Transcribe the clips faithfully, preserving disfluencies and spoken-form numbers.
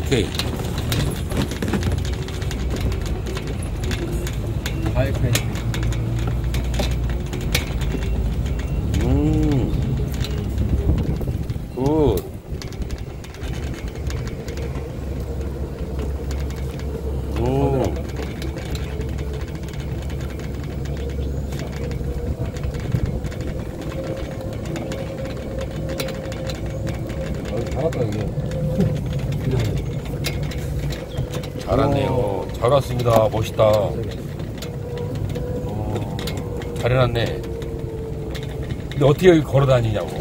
오케이. 음. 굿. 오. 잘했다 이게. 잘했네요. 잘 왔습니다. 멋있다. 어, 잘 해놨네. 근데 어떻게 여기 걸어 다니냐고.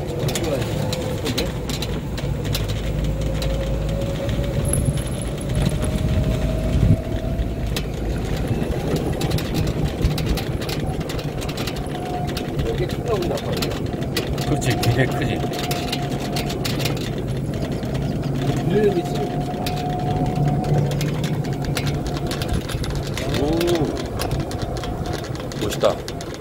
이게 크다 보니 아파요. 그렇지, 굉장히 크지. 이름이 있어요. 오, 멋있다.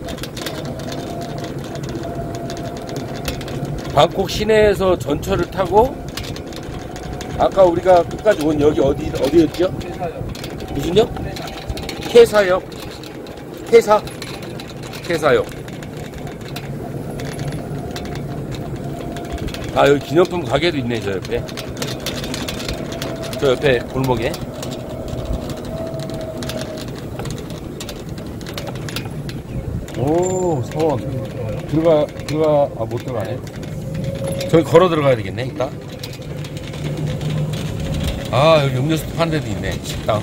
방콕 시내에서 전철을 타고 아까 우리가 끝까지 온 여기 어디 어디였죠? 무슨역? 케사역. 케사. 케사역. 아, 여기 기념품 가게도 있네, 저 옆에. 저 옆에 골목에. 오, 서원. 들어가, 들어가, 아, 못 들어가네. 저기 걸어 들어가야 되겠네, 이따. 아, 여기 음료수 파는 데도 있네, 식당.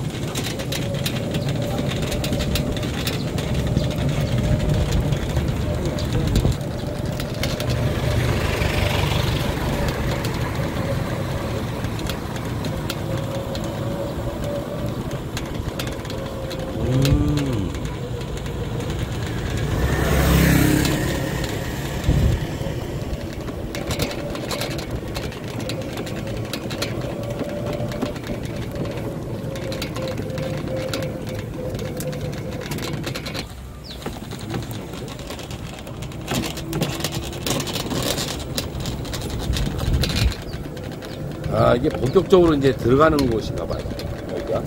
음. 아, 이게 본격적으로 이제 들어가는 곳인가 봐요, 여기가.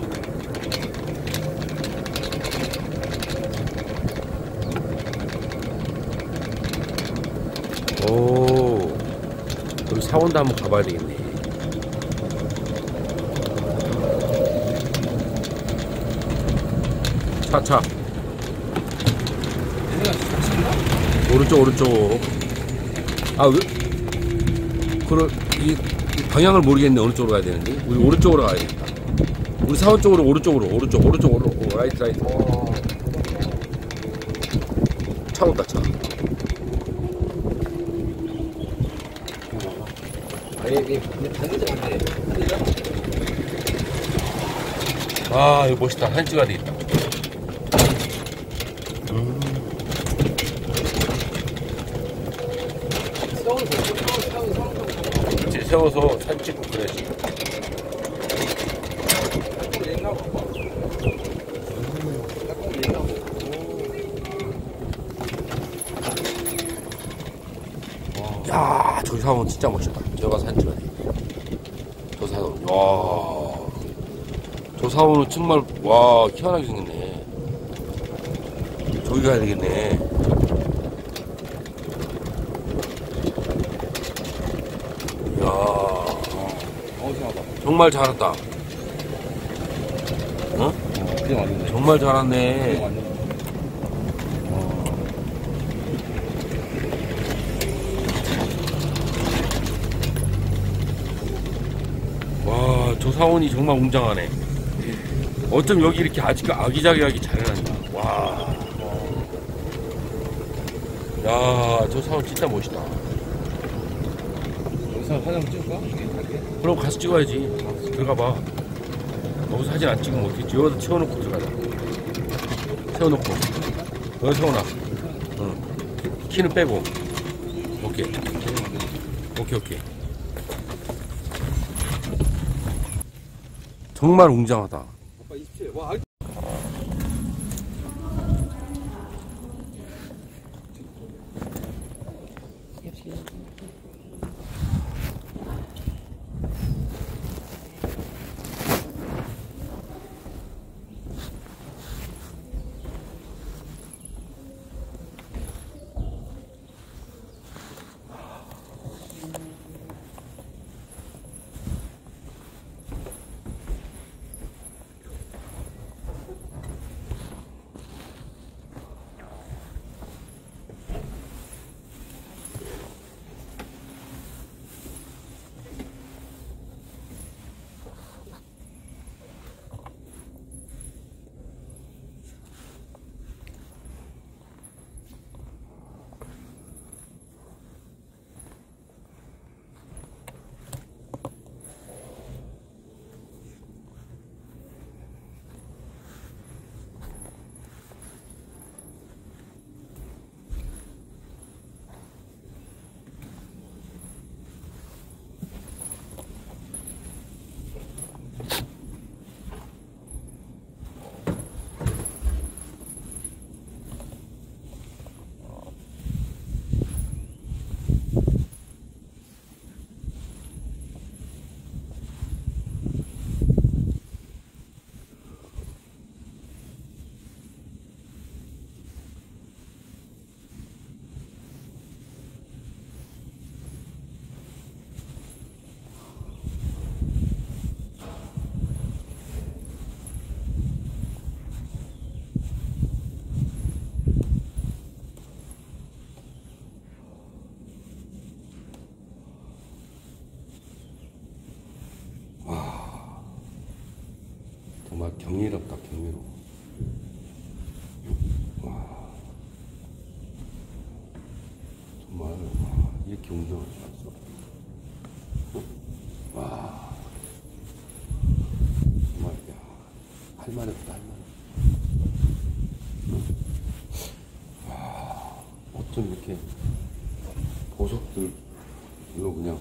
오, 여기 사원도 한번 가봐야 되겠네. 차차. 오른쪽, 오른쪽. 아, 왜? 그럴, 이, 이 방향을 모르겠네. 어느 쪽으로 가야 되는지. 우리 오른쪽으로 가야겠다. 우리 사원 쪽으로, 오른쪽으로, 오른쪽, 오른쪽으로. 오, 라이트, 라이트. 차 온다, 차. 아니 이게 단무지 안 돼. 아, 이거 멋있다. 사진 찍어야 되겠다. 음. 세워서 세워서 세워서 그렇지, 세워서 사진 찍고 그래야지. 야, 저기 사원 진짜 멋있다. 저가 사진 찍어야 돼. 저 사원, 와. 저 사원은 정말, 와, 희한하게 생겼네. 저기 가야 되겠네. 이야. 정말 잘했다. 어? 그냥 왔는데. 정말 잘했네. 그냥 왔는데. 와, 저 사원이 정말 웅장하네. 어쩜 여기 이렇게 아직 아기자기하게 잘 해놨냐. 와. 야, 저 사원 진짜 멋있다. 여기서 사진 찍을까? 그럼 가서 찍어야지. 들어가봐. 여기서 사진 안 찍으면 어떻게 찍어? 여기다 채워놓고 들어가자. 세워놓고. 여기 세워놔. 응. 키는 빼고. 오케이. 오케이, 오케이. 정말 웅장하다. 아빠 이십칠. 와, 아이. 경이롭다, 경이로워. 와. 정말, 와, 이렇게 운동을 잘했어. 와. 정말, 야, 할만했다, 할만해. 와, 어쩜 이렇게 보석들로 그냥.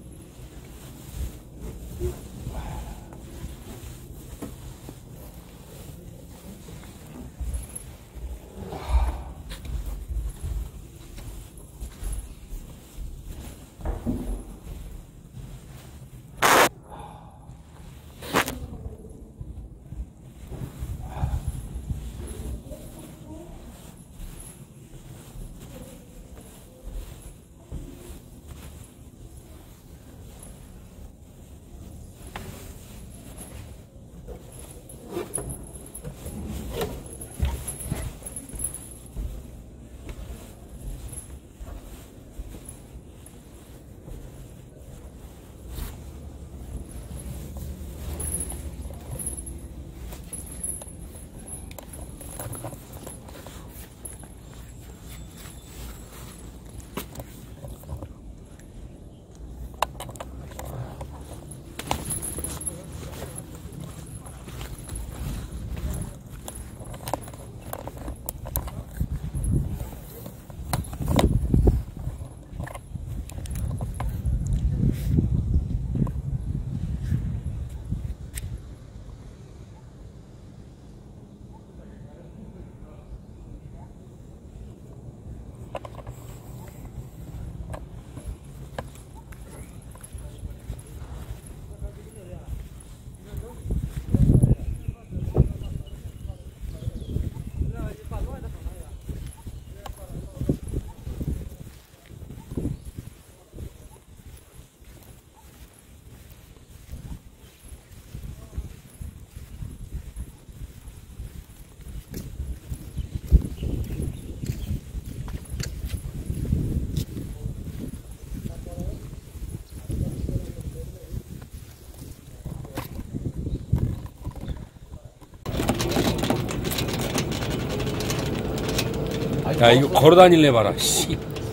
야, 이거 걸어 다닐래 봐라. 씨.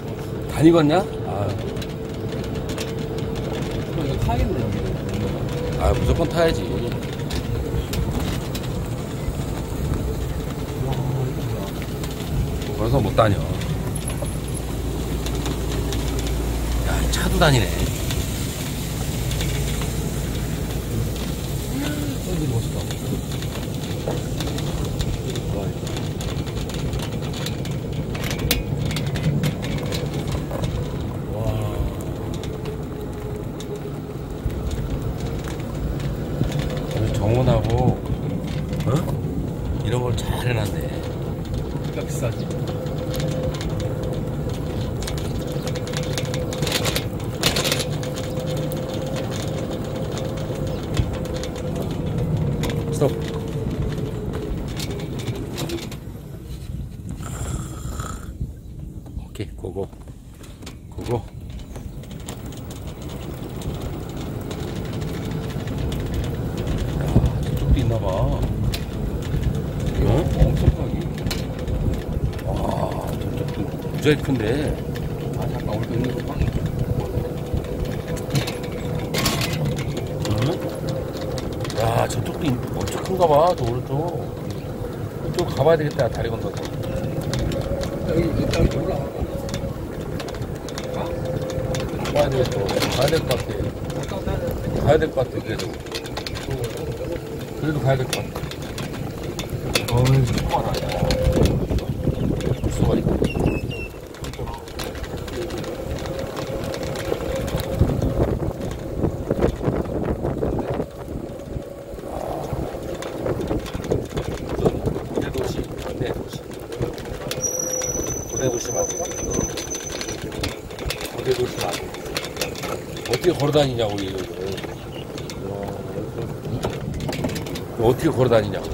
다니겠냐? 아, 이거 타야겠네, 여기. 아, 무조건 타야지. 걸어서 못 다녀. 야, 차도 다니네. 여기 멋있다. 정원하고, 어? 이런 걸 잘 해놨네. 그러니까 비싸지. 스톱. 오케이, 고고. 고고. 있나봐. 어? 엄청 크게. 와, 저쪽도 무지하게 큰데. 아, 잠깐, 우리 있는 거 빵이. 응? 야, 저쪽도 엄청 큰가봐, 저 오른쪽. 이쪽 가봐야 되겠다, 다리 건너서. 여기, 여기, 여기 올라가. 가봐야 되겠어. 가야 될 것 같아. 가야 될 것 같아, 그래도. 그래도 가야 될 것 같아. 어이, 조그마라, 야. 수가 있다. 고대도시, 고대도시. 고대도시 맞아. 고대도시 맞아. 어떻게 걸어 다니냐고, 이거. 어떻게 걸어 다니냐고.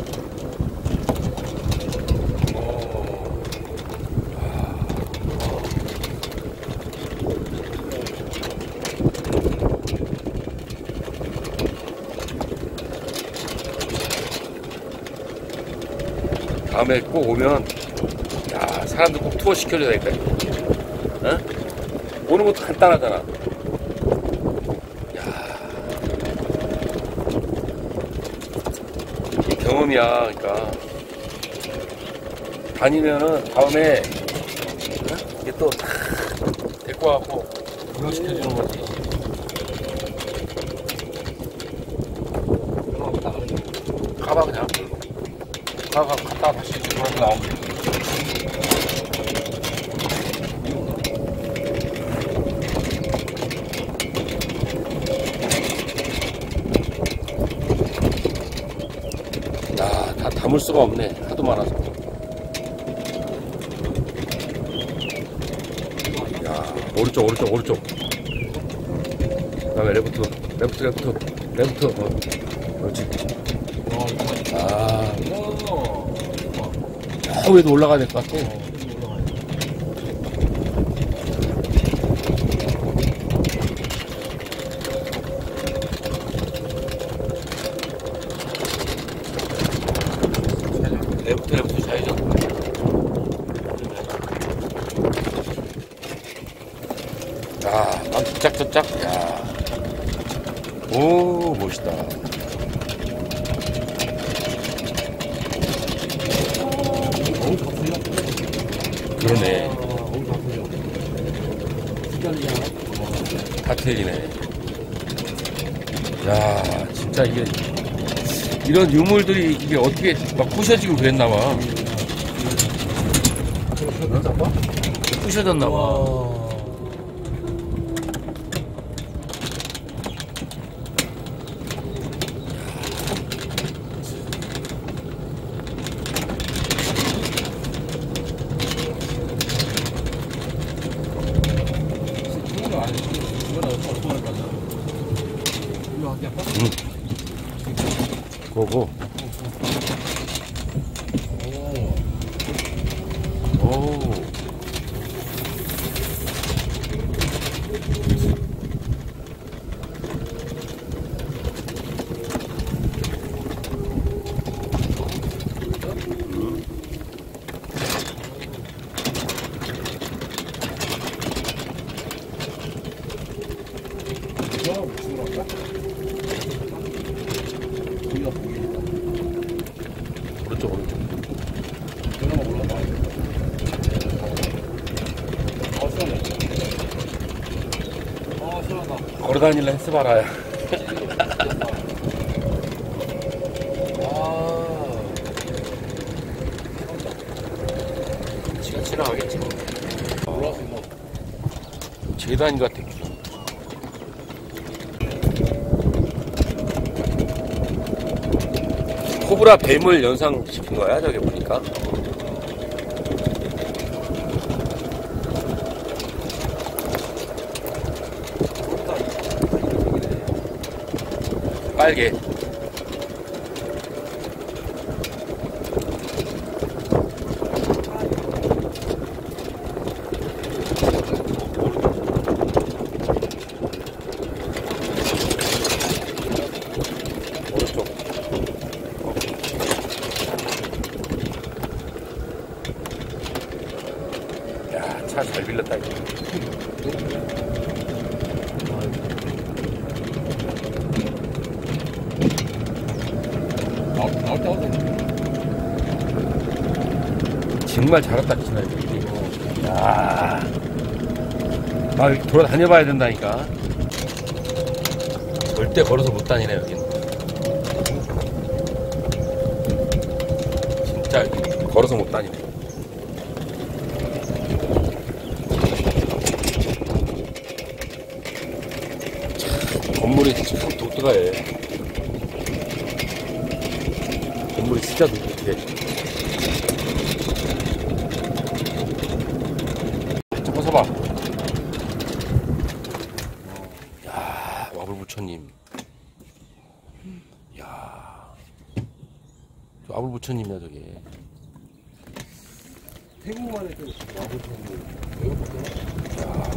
다음에 꼭 오면, 야, 사람들 꼭 투어 시켜줘야 되겠다. 어? 오는 것도 간단하잖아. 야, 이 경험이야. 그러니까 다니면은 다음에 어? 이게 또 다 데리고 와갖고 구경시켜주는 거지. 가봐 그냥. 가가 갔다 다시 돌아서 나오면 돼. 야, 다 담을 수가 없네. 하도 많아서. 야, 오른쪽, 오른쪽, 오른쪽. 그 다음에 레프트, 레프트, 레프트, 레프트. 어, 그렇지. 아, 저 위에도 올라가야 될 것 같아. 레프트, 레프트 좌회전. 야, 난 쫙쫙쫙. 야, 오, 멋있다. 그러네. 다 틀리네. 야, 진짜 이게 이런 유물들이 이게 어떻게 막 부셔지고 그랬나봐. 부셔졌나봐. 응. 고고. 오. 오. 오른쪽 오른쪽. 걸어다닐라 했어봐라. 지가 지나가겠지 뭐. 재단인 것 같아. 코브라 뱀을 연상시킨 거야, 저기 보니까. 빨개. 오른쪽. 야, 차 잘 빌렸다, 이거. 나올 때 하고. 정말 잘 왔다 치나, 이거. 야. 아, 여기 돌아다녀 봐야 된다니까. 절대 걸어서 못 다니네, 여기는. 진짜 걸어서 못 다니네. 참, 건물이 참 독특해. 건물이 진짜 독특해. 좀 벗어봐. 야, 와불부처님. 야, 저 와불부처님이야, 저게. 태국만 해도 와보셨는데 외국부터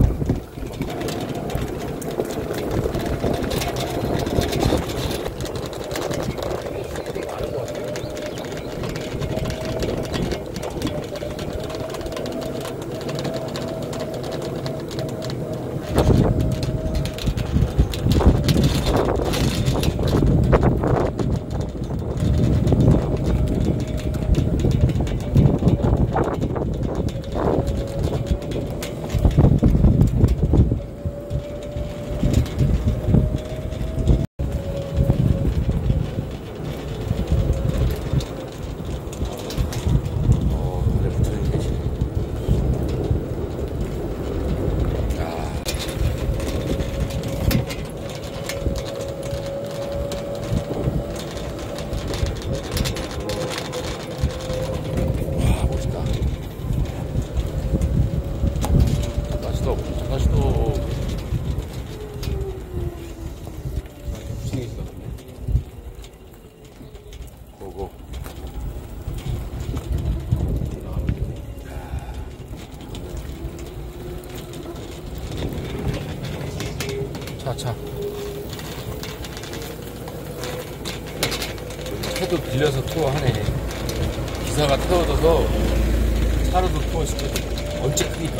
차. 차도 빌려서 투어하네. 기사가 태워져서 차로도 투어시거든. 언제 크니까.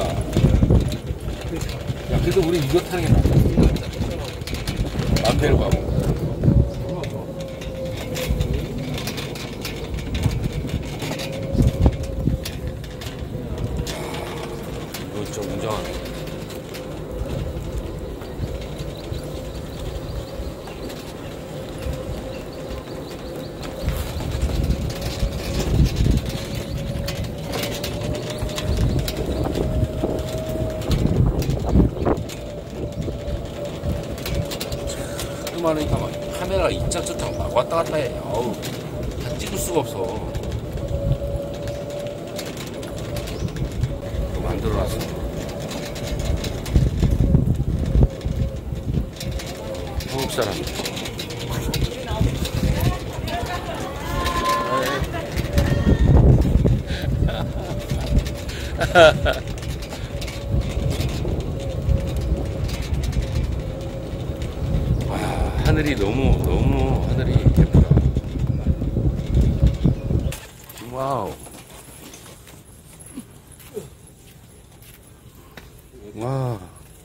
야, 그래도 우리 이거 타는 게 낫다. 맘대로 가고. 이거 좀 웅장하네. 많으니까 막 카메라가 이짝저짝 막 왔다 갔다 해. 어우, 다 찍을 수가 없어. 또 만들어놨어. 한국 사람. 하늘이 너무 너무 하늘이 예쁘다. 와우. 와.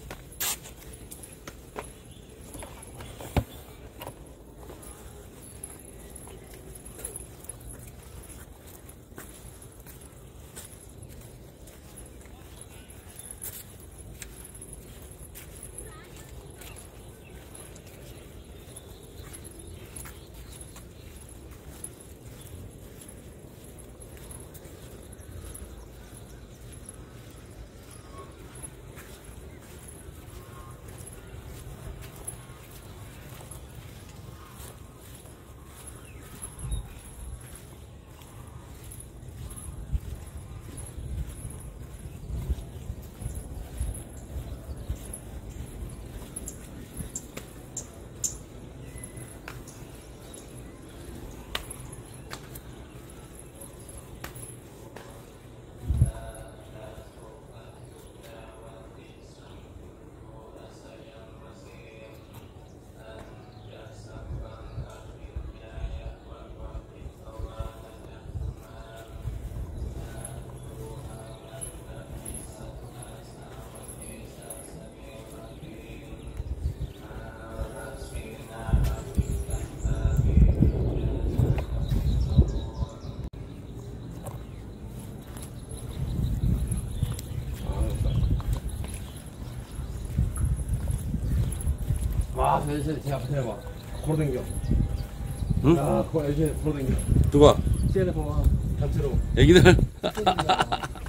와, 저 애들 제 앞에 봐. 걸어댕겨. 응? 야, 그 애들 걸어댕겨. 누가? 쟤네 봐봐. 단체로. 애기들?